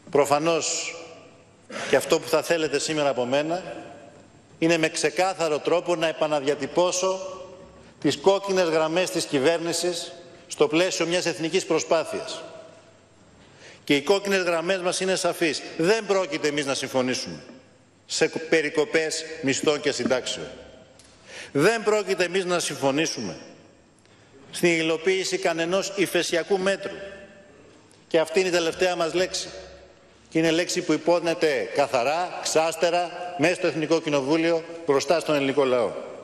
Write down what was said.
Προφανώς και αυτό που θα θέλετε σήμερα από μένα είναι με ξεκάθαρο τρόπο να επαναδιατυπώσω τις κόκκινες γραμμές της κυβέρνησης στο πλαίσιο μιας εθνικής προσπάθειας. Και οι κόκκινες γραμμές μας είναι σαφείς. Δεν πρόκειται εμείς να συμφωνήσουμε σε περικοπές μισθών και συντάξεων. Δεν πρόκειται εμείς να συμφωνήσουμε στην υλοποίηση κανενός υφεσιακού μέτρου. Και αυτή είναι η τελευταία μας λέξη. Και είναι λέξη που υπόθεται καθαρά, ξάστερα, μέσα στο Εθνικό Κοινοβούλιο, μπροστά στον ελληνικό λαό.